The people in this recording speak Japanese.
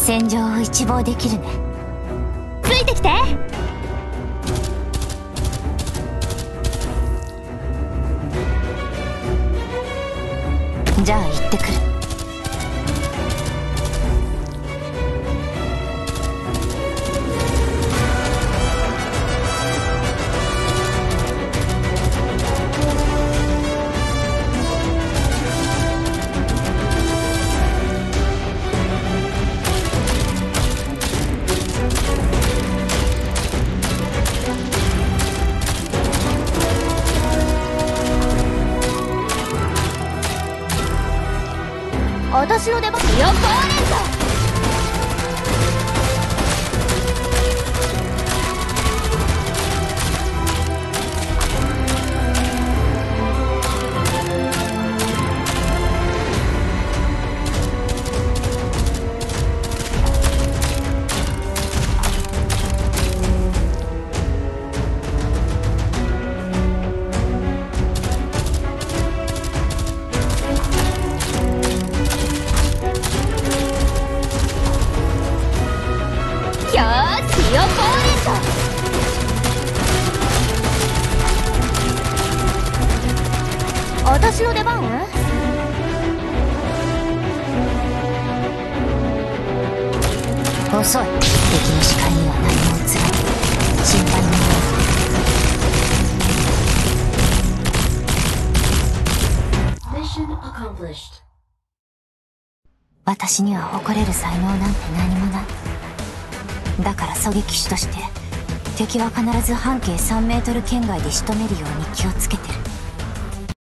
戦場を一望できるね。ついてきて。じゃあ行ってくる。私の出番よ、壊れんぞ。私の出番？遅い。敵の視界には何も映らない。心配ない。私には誇れる才能なんて何もない。だから狙撃手として敵は必ず半径3メートル圏外で仕留めるように気をつけてる。